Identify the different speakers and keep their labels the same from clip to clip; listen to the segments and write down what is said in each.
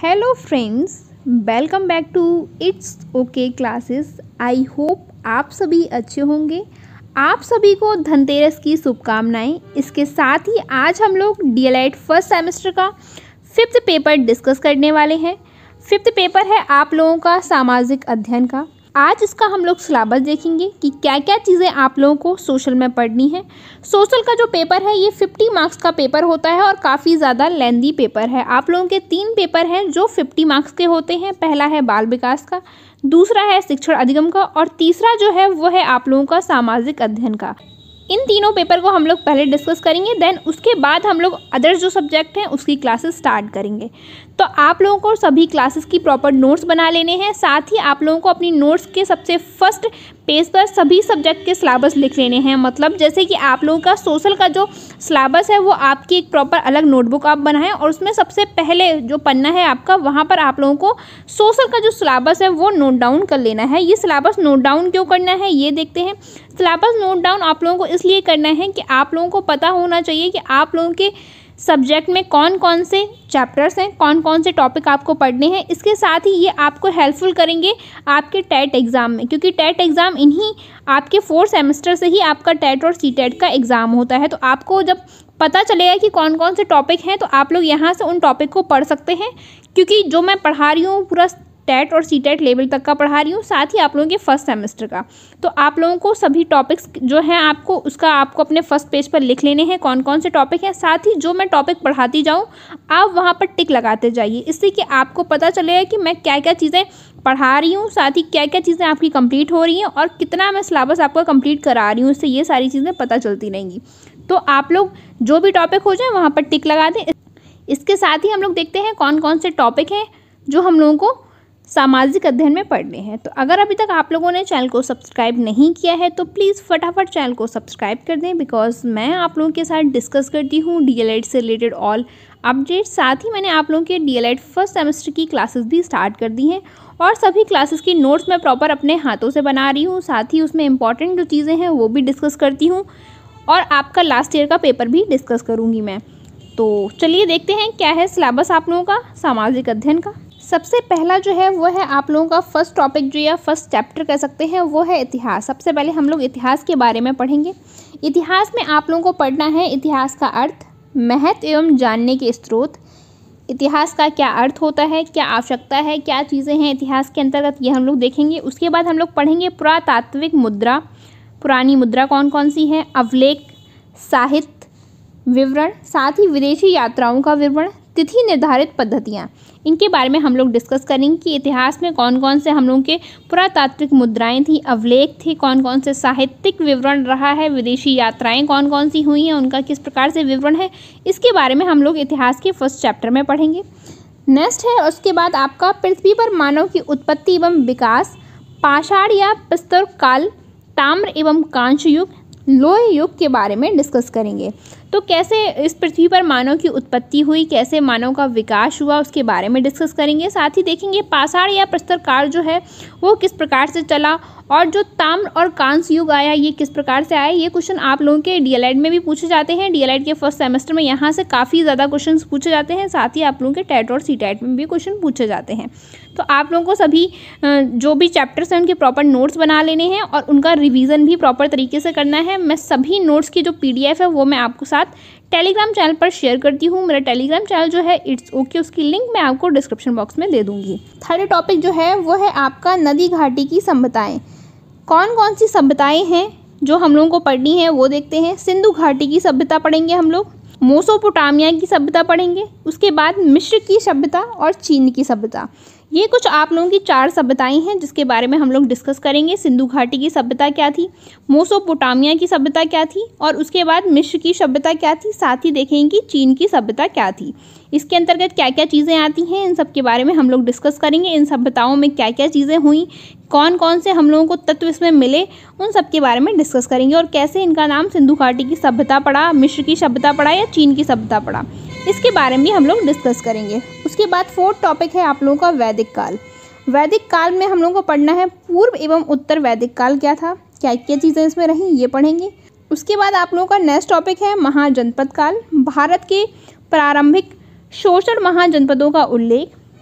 Speaker 1: Hello friends, welcome back to it's okay classes. I hope आप सभी अच्छे होंगे। आप सभी को धनतेरस की शुभकामनाएं। इसके साथ ही आज हम लोग डीएलएड फर्स्ट सेमेस्टर का 5th पेपर डिस्कस करने वाले हैं। 5th पेपर है आप लोगों का सामाजिक अध्ययन का। आज इसका हम लोग सिलेबस देखेंगे कि क्या क्या चीज़ें आप लोगों को सोशल में पढ़नी है। सोशल का जो पेपर है ये 50 मार्क्स का पेपर होता है और काफ़ी ज़्यादा लेंदी पेपर है। आप लोगों के 3 पेपर हैं जो 50 मार्क्स के होते हैं। पहला है बाल विकास का, दूसरा है शिक्षण अधिगम का और तीसरा जो है वो है आप लोगों का सामाजिक अध्ययन का। इन तीनों पेपर को हम लोग पहले डिस्कस करेंगे, देन उसके बाद हम लोग अदर जो सब्जेक्ट हैं उसकी क्लासेस स्टार्ट करेंगे। तो आप लोगों को सभी क्लासेस की प्रॉपर नोट्स बना लेने हैं। साथ ही आप लोगों को अपनी नोट्स के सबसे फर्स्ट पेज पर सभी सब्जेक्ट के सिलेबस लिख लेने हैं। मतलब जैसे कि आप लोगों का सोशल का जो सिलेबस है वो आपकी एक प्रॉपर अलग नोटबुक आप बनाएं और उसमें सबसे पहले जो पन्ना है आपका वहाँ पर आप लोगों को सोशल का जो सिलेबस है वो नोट डाउन कर लेना है। ये सिलेबस नोट डाउन क्यों करना है ये देखते हैं। सिलेबस नोट डाउन आप लोगों को इसलिए करना है कि आप लोगों को पता होना चाहिए कि आप लोगों के सब्जेक्ट में कौन कौन से चैप्टर्स हैं, कौन कौन से टॉपिक आपको पढ़ने हैं। इसके साथ ही ये आपको हेल्पफुल करेंगे आपके टेट एग्ज़ाम में, क्योंकि टेट एग्ज़ाम इन्हीं आपके 4 सेमेस्टर से ही आपका टेट और सीटेट का एग्ज़ाम होता है। तो आपको जब पता चलेगा कि कौन कौन से टॉपिक हैं तो आप लोग यहाँ से उन टॉपिक को पढ़ सकते हैं। क्योंकि जो मैं पढ़ा रही हूँ पूरा टेट और सीटेट लेवल तक का पढ़ा रही हूँ, साथ ही आप लोगों के फर्स्ट सेमेस्टर का। तो आप लोगों को सभी टॉपिक्स जो हैं आपको अपने फर्स्ट पेज पर लिख लेने हैं कौन कौन से टॉपिक हैं। साथ ही जो मैं टॉपिक पढ़ाती जाऊँ आप वहाँ पर टिक लगाते जाइए, इससे कि आपको पता चलेगा कि मैं क्या क्या चीज़ें पढ़ा रही हूँ, साथ ही क्या क्या चीज़ें आपकी कंप्लीट हो रही हैं और कितना मैं सिलेबस आपका कंप्लीट करा रही हूँ। इससे ये सारी चीज़ें पता चलती रहेंगी। तो आप लोग जो भी टॉपिक हो जाए वहाँ पर टिक लगा दें। इसके साथ ही हम लोग देखते हैं कौन कौन से टॉपिक हैं जो हम लोगों को सामाजिक अध्ययन में पढ़ने हैं। तो अगर अभी तक आप लोगों ने चैनल को सब्सक्राइब नहीं किया है तो प्लीज़ फटाफट चैनल को सब्सक्राइब कर दें, बिकॉज मैं आप लोगों के साथ डिस्कस करती हूँ डीएलएड से रिलेटेड ऑल अपडेट। साथ ही मैंने आप लोगों के डीएलएड फर्स्ट सेमेस्टर की क्लासेस भी स्टार्ट कर दी हैं और सभी क्लासेस की नोट्स मैं प्रॉपर अपने हाथों से बना रही हूँ। साथ ही उसमें इंपॉर्टेंट जो चीज़ें हैं वो भी डिस्कस करती हूँ और आपका लास्ट ईयर का पेपर भी डिस्कस करूँगी मैं। तो चलिए देखते हैं क्या है सिलेबस आप लोगों का सामाजिक अध्ययन का। सबसे पहला जो है वो है आप लोगों का फर्स्ट टॉपिक जो या फर्स्ट चैप्टर कह सकते हैं वो है इतिहास। सबसे पहले हम लोग इतिहास के बारे में पढ़ेंगे। इतिहास में आप लोगों को पढ़ना है इतिहास का अर्थ, महत्व एवं जानने के स्रोत, इतिहास का क्या अर्थ होता है, क्या आवश्यकता है, क्या चीज़ें हैं इतिहास के अंतर्गत, ये हम लोग देखेंगे। उसके बाद हम लोग पढ़ेंगे पुरातात्विक मुद्रा, पुरानी मुद्रा कौन कौन सी है, अवलेख, साहित्य विवरण, साथ ही विदेशी यात्राओं का विवरण, तिथि निर्धारित पद्धतियाँ, इनके बारे में हम लोग डिस्कस करेंगे कि इतिहास में कौन कौन से हम लोगों के पुरातात्विक मुद्राएं थी, अवलेख थे, कौन कौन से साहित्यिक विवरण रहा है, विदेशी यात्राएं कौन कौन सी हुई हैं, उनका किस प्रकार से विवरण है, इसके बारे में हम लोग इतिहास के फर्स्ट चैप्टर में पढ़ेंगे। नेक्स्ट है उसके बाद आपका पृथ्वी पर मानव की उत्पत्ति एवं विकास, पाषाण या प्रस्तर काल, ताम्र एवं कांस्य युग, लोह युग के बारे में डिस्कस करेंगे। तो कैसे इस पृथ्वी पर मानव की उत्पत्ति हुई, कैसे मानव का विकास हुआ, उसके बारे में डिस्कस करेंगे। साथ ही देखेंगे पाषाण या प्रस्तर काल जो है वो किस प्रकार से चला और जो ताम्र और कांस्य युग आया ये किस प्रकार से आया। ये क्वेश्चन आप लोगों के डीएलएड में भी पूछे जाते हैं। डीएलएड के फर्स्ट सेमेस्टर में यहाँ से काफ़ी ज़्यादा क्वेश्चन पूछे जाते हैं। साथ ही आप लोगों के टेट और सीटेट में भी क्वेश्चन पूछे जाते हैं। तो आप लोगों को सभी जो भी चैप्टर्स हैं उनके प्रॉपर नोट्स बना लेने हैं और उनका रिवीजन भी प्रॉपर तरीके से करना है। मैं सभी नोट्स की जो PDF है वो मैं आपको साथ टेलीग्राम चैनल पर शेयर करती हूँ। मेरा टेलीग्राम चैनल जो है इट्स ओके, उसकी लिंक मैं आपको डिस्क्रिप्शन बॉक्स में दे दूँगी। थर्ड टॉपिक जो है वो है आपका नदी घाटी की सभ्यताएँ। कौन कौन सी सभ्यताएँ हैं जो हम लोगों को पढ़नी है वो देखते हैं। सिंधु घाटी की सभ्यता पढ़ेंगे हम लोग, मेसोपोटामिया की सभ्यता पढ़ेंगे, उसके बाद मिस्र की सभ्यता और चीन की सभ्यता। ये कुछ आप लोगों की 4 सभ्यताएं हैं जिसके बारे में हम लोग डिस्कस करेंगे। सिंधु घाटी की सभ्यता क्या थी, मेसोपोटामिया की सभ्यता क्या थी और उसके बाद मिस्र की सभ्यता क्या थी। साथ ही देखेंगे कि चीन की सभ्यता क्या थी, इसके अंतर्गत क्या क्या चीज़ें आती हैं, इन सब के बारे में हम लोग डिस्कस करेंगे। इन सभ्यताओं में क्या क्या चीज़ें हुई, कौन कौन से हम लोगों को तत्व इसमें मिले, उन सब के बारे में डिस्कस करेंगे। और कैसे इनका नाम सिंधु घाटी की सभ्यता पड़ा, मिस्र की सभ्यता पड़ा या चीन की सभ्यता पड़ा, इसके बारे में भी हम लोग डिस्कस करेंगे। उसके बाद 4th टॉपिक है आप लोगों का वैदिक काल। वैदिक काल में हम लोगों को पढ़ना है पूर्व एवं उत्तर वैदिक काल क्या था, क्या क्या चीज़ें इसमें रहीं, ये पढ़ेंगे। उसके बाद आप लोगों का नेक्स्ट टॉपिक है महाजनपद काल। भारत के प्रारंभिक शोषण महाजनपदों का उल्लेख,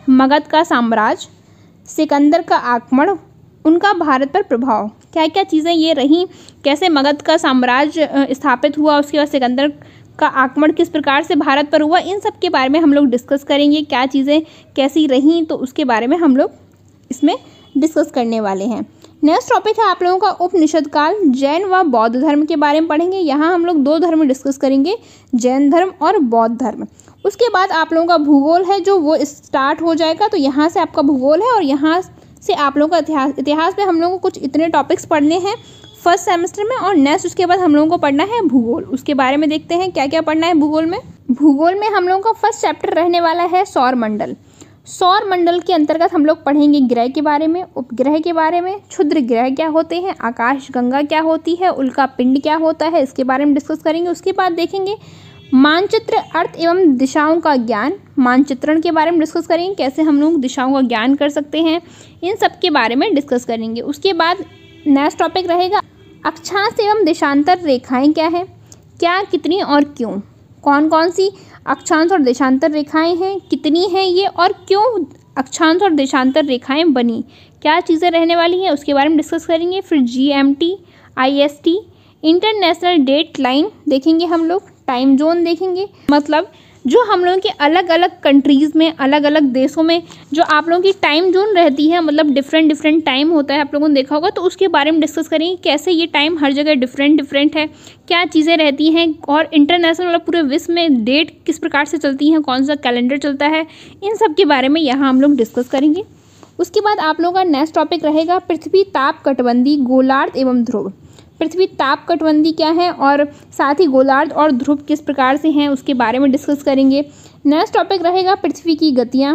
Speaker 1: मगध का साम्राज्य, सिकंदर का आक्रमण, उनका भारत पर प्रभाव। क्या क्या चीज़ें ये रहीं, कैसे मगध का साम्राज्य स्थापित हुआ, उसके बाद सिकंदर का आक्रमण किस प्रकार से भारत पर हुआ, इन सब के बारे में हम लोग डिस्कस करेंगे। क्या चीज़ें कैसी रहीं, तो उसके बारे में हम लोग इसमें डिस्कस करने वाले हैं। नेक्स्ट टॉपिक है आप लोगों का उपनिषद काल, जैन व बौद्ध धर्म के बारे में पढ़ेंगे। यहाँ हम लोग 2 धर्म डिस्कस करेंगे, जैन धर्म और बौद्ध धर्म। उसके बाद आप लोगों का भूगोल है जो वो स्टार्ट हो जाएगा, तो यहाँ से आपका भूगोल है और यहाँ से आप लोगों का इतिहास में हम लोगों को कुछ इतने टॉपिक्स पढ़ने हैं फर्स्ट सेमेस्टर में, और नेक्स्ट उसके बाद हम लोगों को पढ़ना है भूगोल। उसके बारे में देखते हैं क्या क्या पढ़ना है भूगोल में। भूगोल में हम लोगों का फर्स्ट चैप्टर रहने वाला है सौर मंडल। सौर मंडल के अंतर्गत हम लोग पढ़ेंगे ग्रह के बारे में, उपग्रह के बारे में, क्षुद्र ग्रह क्या होते हैं, आकाश गंगा क्या होती है, उल्का पिंड क्या होता है, इसके बारे में डिस्कस करेंगे। उसके बाद देखेंगे मानचित्र, अर्थ एवं दिशाओं का ज्ञान, मानचित्रण के बारे में डिस्कस करेंगे, कैसे हम लोग दिशाओं का ज्ञान कर सकते हैं, इन सब के बारे में डिस्कस करेंगे। उसके बाद नेक्स्ट टॉपिक रहेगा अक्षांश एवं देशांतर रेखाएं क्या है, क्या, कितनी और क्यों, कौन कौन सी अक्षांश और देशांतर रेखाएं हैं, कितनी हैं ये, और क्यों अक्षांश और देशांतर रेखाएं बनी, क्या चीज़ें रहने वाली हैं, उसके बारे में डिस्कस करेंगे। फिर GMT, IST, international date line देखेंगे हम लोग, टाइम जोन देखेंगे, मतलब जो हम लोगों के अलग अलग कंट्रीज़ में, अलग अलग देशों में जो आप लोगों की टाइम जोन रहती है, मतलब डिफरेंट टाइम होता है, आप लोगों ने देखा होगा, तो उसके बारे में डिस्कस करेंगे कैसे ये टाइम हर जगह डिफरेंट है, क्या चीज़ें रहती हैं, और इंटरनेशनल मतलब पूरे विश्व में डेट किस प्रकार से चलती हैं, कौन सा कैलेंडर चलता है, इन सब के बारे में यहाँ हम लोग डिस्कस करेंगे। उसके बाद आप लोगों का नेक्स्ट टॉपिक रहेगा पृथ्वी ताप कटबंधी, गोलार्ध एवं ध्रुव। पृथ्वी ताप कटबंधी क्या है और साथ ही गोलार्ध और ध्रुव किस प्रकार से हैं, उसके बारे में डिस्कस करेंगे। नेक्स्ट टॉपिक रहेगा पृथ्वी की गतियाँ,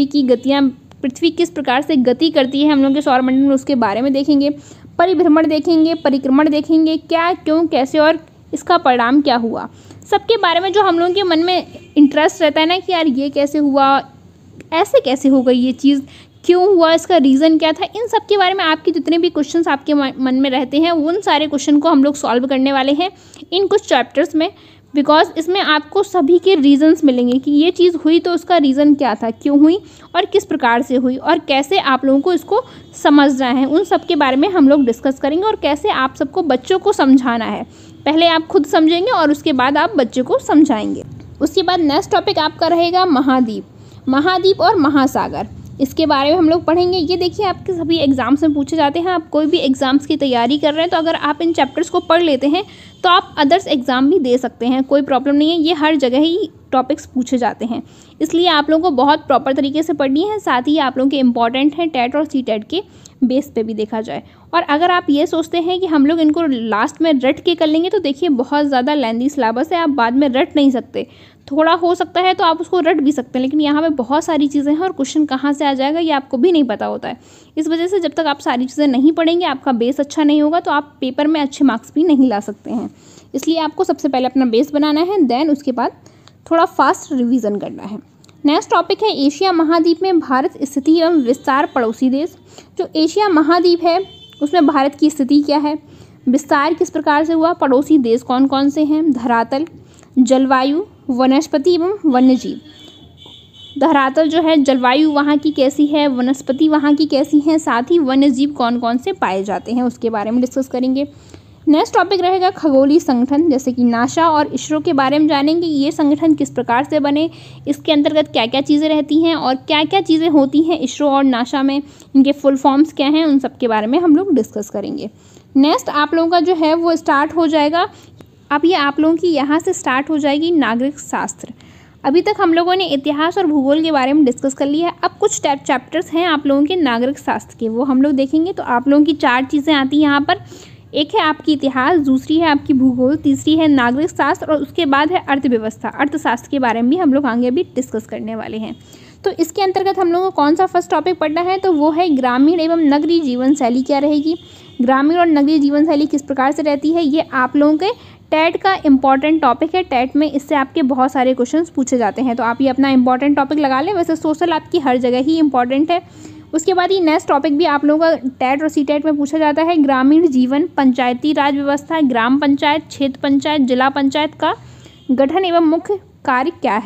Speaker 1: पृथ्वी किस प्रकार से गति करती है हम लोग के सौरमंडल में, उसके बारे में देखेंगे। परिभ्रमण देखेंगे, परिक्रमण देखेंगे, क्या, क्यों, कैसे और इसका परिणाम क्या हुआ, सबके बारे में जो हम लोगों के मन में इंटरेस्ट रहता है ना कि यार ये कैसे हुआ, ऐसे कैसे हो गई ये चीज़, क्यों हुआ, इसका रीज़न क्या था, इन सब के बारे में आपके जितने भी क्वेश्चंस आपके मन में रहते हैं उन सारे क्वेश्चन को हम लोग सॉल्व करने वाले हैं इन कुछ चैप्टर्स में। बिकॉज इसमें आपको सभी के रीजंस मिलेंगे कि ये चीज़ हुई तो उसका रीज़न क्या था, क्यों हुई और किस प्रकार से हुई, और कैसे आप लोगों को इसको समझना है, उन सब के बारे में हम लोग डिस्कस करेंगे। और कैसे आप सबको बच्चों को समझाना है, पहले आप खुद समझेंगे और उसके बाद आप बच्चे को समझाएंगे। उसके बाद नेक्स्ट टॉपिक आपका रहेगा महाद्वीप और महासागर, इसके बारे में हम लोग पढ़ेंगे। ये देखिए आपके सभी एग्जाम्स में पूछे जाते हैं, आप कोई भी एग्जाम्स की तैयारी कर रहे हैं तो अगर आप इन चैप्टर्स को पढ़ लेते हैं तो आप अदर्स एग्ज़ाम भी दे सकते हैं, कोई प्रॉब्लम नहीं है, ये हर जगह ही टॉपिक्स पूछे जाते हैं, इसलिए आप लोगों को बहुत प्रॉपर तरीके से पढ़नी है। साथ ही आप लोगों के इंपॉर्टेंट हैं टेट और CTET के बेस पे भी देखा जाए। और अगर आप ये सोचते हैं कि हम लोग इनको लास्ट में रट के कर लेंगे तो देखिए बहुत ज़्यादा लेंदी सिलेबस है, आप बाद में रट नहीं सकते, थोड़ा हो सकता है तो आप उसको रट भी सकते हैं, लेकिन यहाँ पे बहुत सारी चीज़ें हैं और क्वेश्चन कहाँ से आ जाएगा ये आपको भी नहीं पता होता है। इस वजह से जब तक आप सारी चीज़ें नहीं पढ़ेंगे, आपका बेस अच्छा नहीं होगा, तो आप पेपर में अच्छे मार्क्स भी नहीं ला सकते हैं। इसलिए आपको सबसे पहले अपना बेस बनाना है, देन उसके बाद थोड़ा फास्ट रिवीजन करना है। नेक्स्ट टॉपिक है एशिया महाद्वीप में भारत स्थिति एवं विस्तार, पड़ोसी देश। जो एशिया महाद्वीप है उसमें भारत की स्थिति क्या है, विस्तार किस प्रकार से हुआ, पड़ोसी देश कौन कौन से हैं, धरातल, जलवायु, वनस्पति एवं वन्यजीव। धरातल जो है, जलवायु वहाँ की कैसी है, वनस्पति वहाँ की कैसी हैं, साथ ही वन्यजीव कौन कौन से पाए जाते हैं, उसके बारे में डिस्कस करेंगे। नेक्स्ट टॉपिक रहेगा खगोलीय संगठन, जैसे कि नासा और इसरो के बारे में जानेंगे, ये संगठन किस प्रकार से बने, इसके अंतर्गत क्या क्या चीज़ें रहती हैं और क्या क्या चीज़ें होती हैं इसरो और नासा में, इनके फुल फॉर्म्स क्या हैं, उन सब के बारे में हम लोग डिस्कस करेंगे। नेक्स्ट आप लोगों का जो है वो स्टार्ट हो जाएगा, अब ये आप लोगों की यहाँ से स्टार्ट हो जाएगी नागरिक शास्त्र। अभी तक हम लोगों ने इतिहास और भूगोल के बारे में डिस्कस कर लिया है, अब कुछ चैप्टर्स हैं आप लोगों के नागरिक शास्त्र के, वो हम लोग देखेंगे। तो आप लोगों की 4 चीज़ें आती हैं यहाँ पर, एक है आपकी इतिहास, दूसरी है आपकी भूगोल, तीसरी है नागरिक शास्त्र और उसके बाद है अर्थव्यवस्था, अर्थशास्त्र के बारे में भी हम लोग आगे भी डिस्कस करने वाले हैं। तो इसके अंतर्गत हम लोगों को कौन सा फर्स्ट टॉपिक पढ़ना है, तो वो है ग्रामीण एवं नगरीय जीवन शैली क्या रहेगी, ग्रामीण और नगरीय जीवन शैली किस प्रकार से रहती है, ये आप लोगों के टेट का इंपॉर्टेंट टॉपिक है। टेट में इससे आपके बहुत सारे क्वेश्चंस पूछे जाते हैं, तो आप ये अपना इंपॉर्टेंट टॉपिक लगा लें। वैसे सोशल आपकी हर जगह ही इंपॉर्टेंट है। उसके बाद ये नेक्स्ट टॉपिक भी आप लोगों का टेट और CTET में पूछा जाता है, ग्रामीण जीवन, पंचायती राज व्यवस्था, ग्राम पंचायत, क्षेत्र पंचायत, जिला पंचायत का गठन एवं मुख्य कार्य क्या है।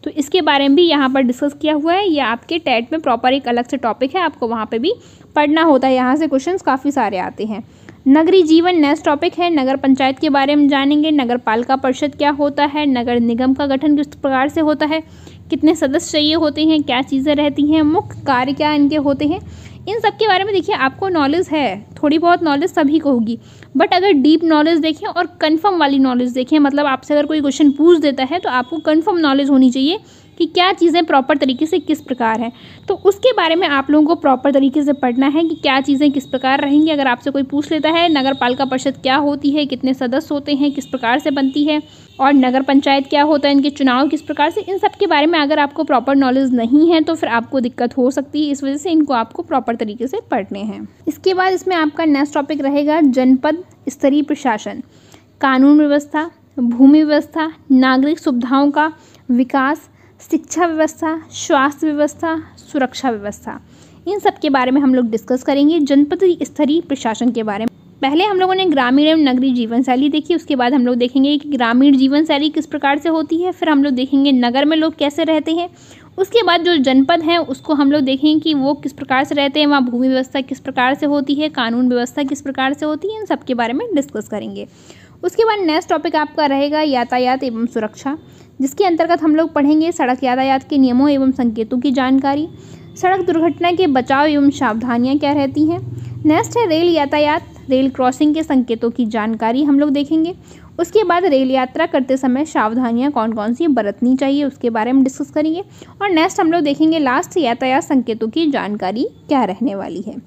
Speaker 1: तो इसके बारे में भी यहाँ पर डिस्कस किया हुआ है। ये आपके टेट में प्रॉपर एक अलग से टॉपिक है, आपको वहाँ पे भी पढ़ना होता है। यहाँ से क्वेश्चंस काफ़ी सारे आते हैं। नगरीय जीवन नेक्स्ट टॉपिक है। नगर पंचायत के बारे में जानेंगे। नगर पालिका परिषद क्या होता है, नगर निगम का गठन किस प्रकार से होता है, कितने सदस्य चाहिए होते हैं, क्या चीज़ें रहती हैं, मुख्य कार्य क्या इनके होते हैं, इन सब के बारे में देखिए आपको नॉलेज है, थोड़ी बहुत नॉलेज सभी को होगी, बट अगर डीप नॉलेज देखें और कंफर्म वाली नॉलेज देखें, मतलब आपसे अगर कोई क्वेश्चन पूछ देता है तो आपको कंफर्म नॉलेज होनी चाहिए कि क्या चीज़ें प्रॉपर तरीके से किस प्रकार है। तो उसके बारे में आप लोगों को प्रॉपर तरीके से पढ़ना है कि क्या चीज़ें किस प्रकार रहेंगी। अगर आपसे कोई पूछ लेता है नगर पालिका परिषद क्या होती है, कितने सदस्य होते हैं, किस प्रकार से बनती है, और नगर पंचायत क्या होता है, इनके चुनाव किस प्रकार से, इन सब के बारे में अगर आपको प्रॉपर नॉलेज नहीं है तो फिर आपको दिक्कत हो सकती है। इस वजह से इनको आपको प्रॉपर तरीके से पढ़ने हैं। इसके बाद इसमें आपका नेक्स्ट टॉपिक रहेगा जनपद स्तरीय प्रशासन, कानून व्यवस्था, भूमि व्यवस्था, नागरिक सुविधाओं का विकास, शिक्षा व्यवस्था, स्वास्थ्य व्यवस्था, सुरक्षा व्यवस्था, इन सब के बारे में हम लोग डिस्कस करेंगे। जनपद स्तरीय प्रशासन के बारे में पहले हम लोगों ने ग्रामीण एवं नगरीय जीवन शैली देखी, उसके बाद हम लोग देखेंगे कि ग्रामीण जीवन शैली किस प्रकार से होती है, फिर हम लोग देखेंगे नगर में लोग कैसे रहते हैं, उसके बाद जो जनपद हैं उसको हम लोग देखेंगे कि वो किस प्रकार से रहते हैं, वहाँ भूमि व्यवस्था किस प्रकार से होती है, कानून व्यवस्था किस प्रकार से होती है, इन सब के बारे में डिस्कस करेंगे। उसके बाद नेक्स्ट टॉपिक आपका रहेगा यातायात एवं सुरक्षा, जिसके अंतर्गत हम लोग पढ़ेंगे सड़क यातायात के नियमों एवं संकेतों की जानकारी, सड़क दुर्घटना के बचाव एवं सावधानियां क्या रहती हैं। नेक्स्ट है रेल यातायात, रेल क्रॉसिंग के संकेतों की जानकारी हम लोग देखेंगे। उसके बाद रेल यात्रा करते समय सावधानियां कौन कौन सी बरतनी चाहिए, उसके बारे में डिस्कस करेंगे। और नेक्स्ट हम लोग देखेंगे लास्ट यातायात संकेतों की जानकारी क्या रहने वाली है।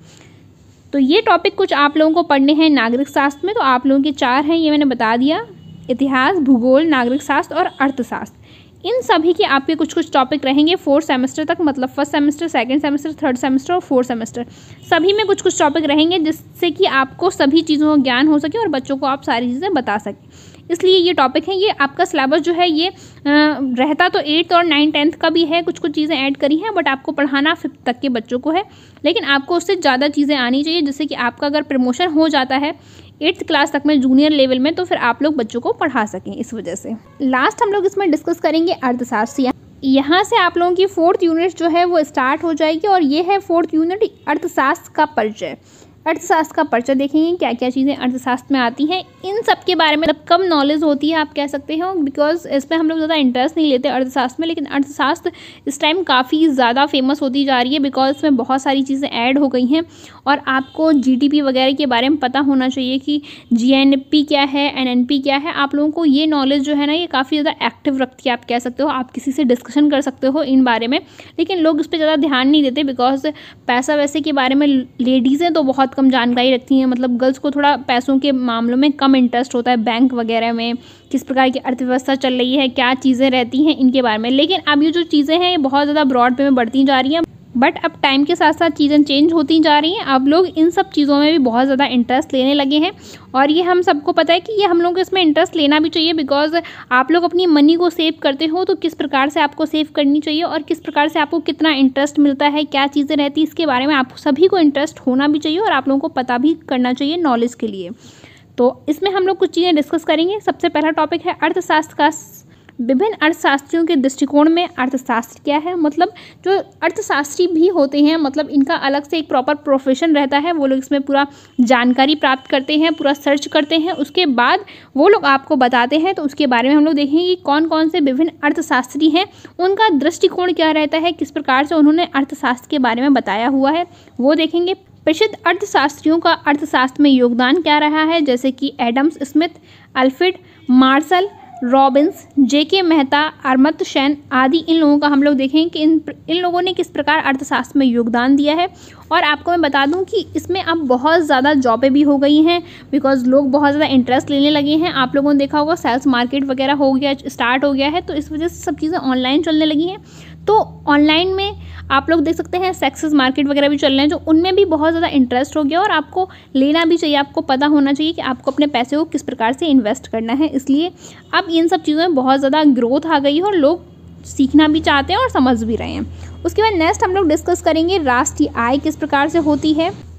Speaker 1: तो ये टॉपिक कुछ आप लोगों को पढ़ने हैं नागरिक शास्त्र में, तो आप लोगों के 4 हैं, ये मैंने बता दिया, इतिहास, भूगोल, नागरिक शास्त्र और अर्थशास्त्र। इन सभी के आपके कुछ कुछ टॉपिक रहेंगे 4th सेमेस्टर तक, मतलब first semester, second semester, third semester और 4th सेमेस्टर, सभी में कुछ कुछ टॉपिक रहेंगे जिससे कि आपको सभी चीज़ों का ज्ञान हो सके और बच्चों को आप सारी चीज़ें बता सकें। इसलिए ये टॉपिक है। ये आपका सिलेबस जो है ये रहता तो 8th और 9th 10th का भी है, कुछ कुछ चीज़ें ऐड करी हैं, बट आपको पढ़ाना 5th तक के बच्चों को है, लेकिन आपको उससे ज़्यादा चीज़ें आनी चाहिए, जिससे कि आपका अगर प्रमोशन हो जाता है 8th क्लास तक में जूनियर लेवल में, तो फिर आप लोग बच्चों को पढ़ा सकें। इस वजह से लास्ट हम लोग इसमें डिस्कस करेंगे अर्थशास्त्र। यहाँ से आप लोगों की 4th यूनिट जो है वो स्टार्ट हो जाएगी, और ये है 4th यूनिट अर्थशास्त्र का परिचय। अर्थशास्त्र का परिचय देखेंगे क्या क्या चीज़ें अर्थशास्त्र में आती हैं, इन सब के बारे में कम नॉलेज होती है आप कह सकते हो, बिकॉज इसमें हम लोग ज़्यादा इंटरेस्ट नहीं लेते अर्थशास्त्र में, लेकिन अर्थशास्त्र इस टाइम काफ़ी ज़्यादा फेमस होती जा रही है, बिकॉज इसमें बहुत सारी चीज़ें ऐड हो गई हैं। और आपको जीडीपी वगैरह के बारे में पता होना चाहिए कि जीएनपी क्या है, एनएनपी क्या है। आप लोगों को ये नॉलेज जो है ना ये काफ़ी ज़्यादा एक्टिव रखती है, आप कह सकते हो, आप किसी से डिस्कशन कर सकते हो इन बारे में, लेकिन लोग इस पर ज़्यादा ध्यान नहीं देते, बिकॉज पैसा वैसे के बारे में लेडीज़ें तो बहुत कम जानकारी रखती हैं, मतलब गर्ल्स को थोड़ा पैसों के मामलों में कम इंटरेस्ट होता है, बैंक वगैरह में किस प्रकार की अर्थव्यवस्था चल रही है, क्या चीज़ें रहती हैं, इनके बारे में। लेकिन अब ये जो चीज़ें हैं ये बहुत ज़्यादा ब्रॉड पे में बढ़ती जा रही हैं, बट अब टाइम के साथ साथ चीज़ें चेंज होती जा रही हैं। अब लोग इन सब चीज़ों में भी बहुत ज़्यादा इंटरेस्ट लेने लगे हैं, और ये हम सबको पता है कि ये हम लोग को इसमें इंटरेस्ट लेना भी चाहिए, बिकॉज आप लोग अपनी मनी को सेव करते हो तो किस प्रकार से आपको सेव करनी चाहिए और किस प्रकार से आपको कितना इंटरेस्ट मिलता है, क्या चीज़ें रहती है, इसके बारे में आप सभी को इंटरेस्ट होना भी चाहिए और आप लोगों को पता भी करना चाहिए नॉलेज के लिए। तो इसमें हम लोग कुछ चीज़ें डिस्कस करेंगे। सबसे पहला टॉपिक है अर्थशास्त्र का विभिन्न अर्थशास्त्रियों के दृष्टिकोण में अर्थशास्त्र क्या है। मतलब जो अर्थशास्त्री भी होते हैं, मतलब इनका अलग से एक प्रॉपर प्रोफेशन रहता है, वो लोग इसमें पूरा जानकारी प्राप्त करते हैं, पूरा सर्च करते हैं, उसके बाद वो लोग आपको बताते हैं। तो उसके बारे में हम लोग देखेंगे कि कौन कौन से विभिन्न अर्थशास्त्री हैं, उनका दृष्टिकोण क्या रहता है, किस प्रकार से उन्होंने अर्थशास्त्र के बारे में बताया हुआ है, वो देखेंगे। प्रसिद्ध अर्थशास्त्रियों का अर्थशास्त्र में योगदान क्या रहा है, जैसे कि Adam Smith, Alfred Marshall, Robbins, JK Mehta, Amartya Sen आदि, इन लोगों का हम लोग देखेंगे कि इन लोगों ने किस प्रकार अर्थशास्त्र में योगदान दिया है। और आपको मैं बता दूं कि इसमें अब बहुत ज़्यादा जॉबें भी हो गई हैं, बिकॉज लोग बहुत ज़्यादा इंटरेस्ट लेने लगे हैं। आप लोगों ने देखा होगा सेल्स मार्केट वगैरह हो गया, स्टार्ट हो गया है, तो इस वजह से सब चीज़ें ऑनलाइन चलने लगी हैं। तो ऑनलाइन में आप लोग देख सकते हैं सक्सेस मार्केट वगैरह भी चल रहे हैं, जो उनमें भी बहुत ज़्यादा इंटरेस्ट हो गया, और आपको लेना भी चाहिए, आपको पता होना चाहिए कि आपको अपने पैसे को किस प्रकार से इन्वेस्ट करना है। इसलिए अब इन सब चीज़ों में बहुत ज़्यादा ग्रोथ आ गई है और लोग सीखना भी चाहते हैं और समझ भी रहे हैं। उसके बाद नेक्स्ट हम लोग डिस्कस करेंगे राष्ट्रीय आय किस प्रकार से होती है।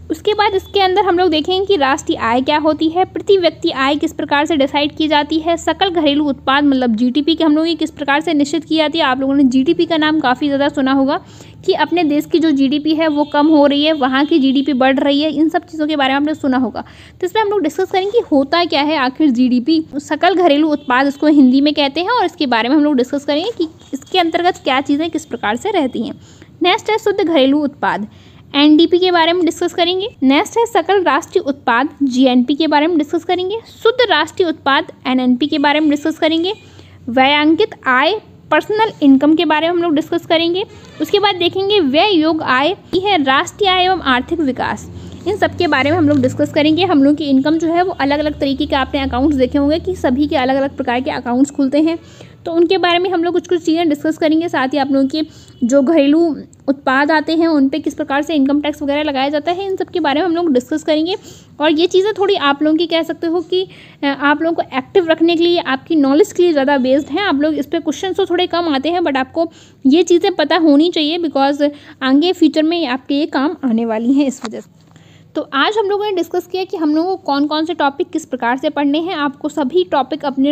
Speaker 1: उसके बाद इसके अंदर हम लोग देखेंगे कि राष्ट्रीय आय क्या होती है, प्रति व्यक्ति आय किस प्रकार से डिसाइड की जाती है, सकल घरेलू उत्पाद मतलब जीडीपी के हम लोग ये किस प्रकार से निश्चित की जाती है। आप लोगों ने जीडीपी का नाम काफ़ी ज़्यादा सुना होगा कि अपने देश की जो जीडीपी है वो कम हो रही है, वहाँ की जीडीपी बढ़ रही है, इन सब चीज़ों के बारे में आपने सुना होगा। तो इसमें हम लोग डिस्कस करेंगे कि होता क्या है आखिर जीडीपी, सकल घरेलू उत्पाद इसको हिंदी में कहते हैं, और इसके बारे में हम लोग डिस्कस करेंगे कि इसके अंतर्गत क्या चीज़ें किस प्रकार से रहती हैं। नेक्स्ट है शुद्ध घरेलू उत्पाद, एनडीपी के बारे में डिस्कस करेंगे। नेक्स्ट है सकल राष्ट्रीय उत्पाद, जीएनपी के बारे में डिस्कस करेंगे। शुद्ध राष्ट्रीय उत्पाद, एनएनपी के बारे में डिस्कस करेंगे। व्ययांकित आय, पर्सनल इनकम के बारे में हम लोग डिस्कस करेंगे। उसके बाद देखेंगे व्यय योग्य आय है राष्ट्रीय आय एवं आर्थिक विकास, इन सब के बारे में हम लोग डिस्कस करेंगे। हम लोग की इनकम जो है वो अलग अलग तरीके के आपने अकाउंट्स देखे होंगे कि सभी के अलग अलग प्रकार के अकाउंट्स खुलते हैं, तो उनके बारे में हम लोग कुछ चीज़ें डिस्कस करेंगे। साथ ही आप लोगों के जो घरेलू उत्पाद आते हैं उन पे किस प्रकार से इनकम टैक्स वगैरह लगाया जाता है, इन सब के बारे में हम लोग डिस्कस करेंगे। और ये चीज़ें थोड़ी आप लोगों की कह सकते हो कि आप लोगों को एक्टिव रखने के लिए, आपकी नॉलेज के लिए ज़्यादा बेस्ड हैं। आप लोग इस पर क्वेश्चन तो थोड़े कम आते हैं, बट आपको ये चीज़ें पता होनी चाहिए बिकॉज आगे फ्यूचर में आपके ये काम आने वाली हैं इस वजह से। तो आज हम लोगों ने डिस्कस किया कि हम लोगों को कौन कौन से टॉपिक किस प्रकार से पढ़ने हैं। आपको सभी टॉपिक अपने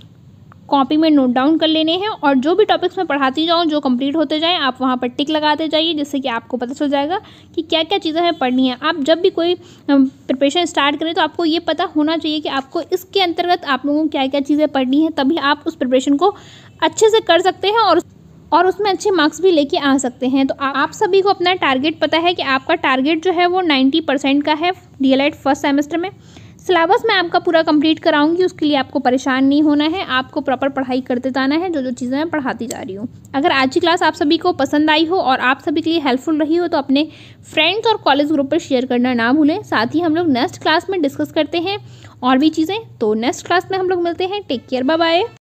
Speaker 1: कॉपी में नोट डाउन कर लेने हैं, और जो भी टॉपिक्स मैं पढ़ाती जाऊँ, जो कंप्लीट होते जाएँ, आप वहाँ पर टिक लगाते जाइए, जिससे कि आपको पता चल जाएगा कि क्या क्या चीज़ें हमें पढ़नी है। आप जब भी कोई प्रिपरेशन स्टार्ट करें तो आपको ये पता होना चाहिए कि आपको इसके अंतर्गत आप लोगों को क्या क्या चीज़ें पढ़नी है, तभी आप उस प्रिपरेशन को अच्छे से कर सकते हैं और उसमें अच्छे मार्क्स भी लेके आ सकते हैं। तो आप सभी को अपना टारगेट पता है कि आपका टारगेट जो है वो 90% का है डीएलएड फर्स्ट सेमेस्टर में। सिलेबस मैं आपका पूरा कंप्लीट कराऊंगी, उसके लिए आपको परेशान नहीं होना है, आपको प्रॉपर पढ़ाई करते जाना है जो जो चीज़ें मैं पढ़ाती जा रही हूँ। अगर आज की क्लास आप सभी को पसंद आई हो और आप सभी के लिए हेल्पफुल रही हो तो अपने फ्रेंड्स और कॉलेज ग्रुप पर शेयर करना ना भूलें। साथ ही हम लोग नेक्स्ट क्लास में डिस्कस करते हैं और भी चीज़ें। तो नेक्स्ट क्लास में हम लोग मिलते हैं। Take care, bye bye.